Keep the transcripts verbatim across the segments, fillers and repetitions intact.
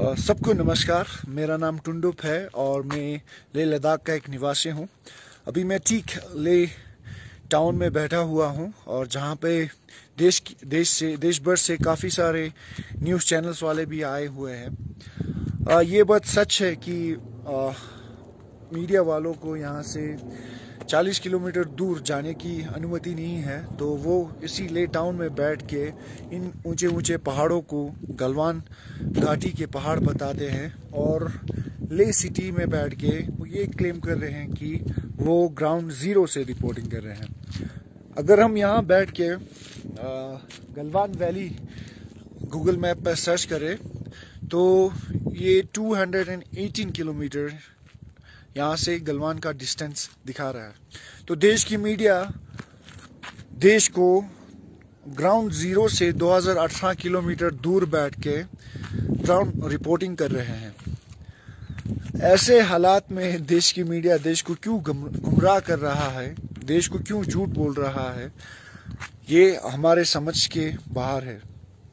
अ, सबको नमस्कार। मेरा नाम टुंडुप है और मैं लेह लद्दाख का एक निवासी हूँ। अभी मैं ठीक लेह टाउन में बैठा हुआ हूँ और जहाँ पे देश की देश से देश भर से काफ़ी सारे न्यूज़ चैनल्स वाले भी आए हुए हैं। अ, ये बात सच है कि अ, मीडिया वालों को यहाँ से चालीस किलोमीटर दूर जाने की अनुमति नहीं है, तो वो इसी ले टाउन में बैठ के इन ऊंचे ऊंचे पहाड़ों को गलवान घाटी के पहाड़ बताते हैं और ले सिटी में बैठ के वो ये क्लेम कर रहे हैं कि वो ग्राउंड ज़ीरो से रिपोर्टिंग कर रहे हैं। अगर हम यहाँ बैठ के आ, गलवान वैली गूगल मैप पर सर्च करें तो ये दो सौ अठारह किलोमीटर यहाँ से गलवान का डिस्टेंस दिखा रहा है। तो देश की मीडिया देश को ग्राउंड ज़ीरो से दो हज़ार अठारह किलोमीटर दूर बैठ के ग्राउंड रिपोर्टिंग कर रहे हैं। ऐसे हालात में देश की मीडिया देश को क्यों गुमराह कर रहा है, देश को क्यों झूठ बोल रहा है, ये हमारे समझ के बाहर है।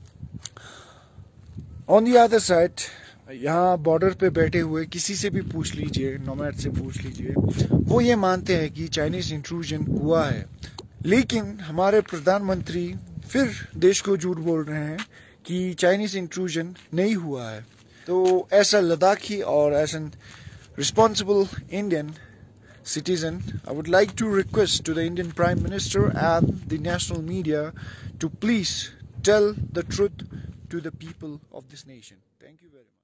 ऑन दी अदर साइड, यहाँ बॉर्डर पे बैठे हुए किसी से भी पूछ लीजिए, नोमैड से पूछ लीजिए, वो ये मानते हैं कि चाइनीज इंट्रूजन हुआ है। लेकिन हमारे प्रधानमंत्री फिर देश को झूठ बोल रहे हैं कि चाइनीज इंट्रूजन नहीं हुआ है। तो ऐसा लद्दाखी और as an responsible Indian citizen, I would like to request to the Indian Prime Minister and the national media to please tell the truth to the people of this nation. Thank you very much.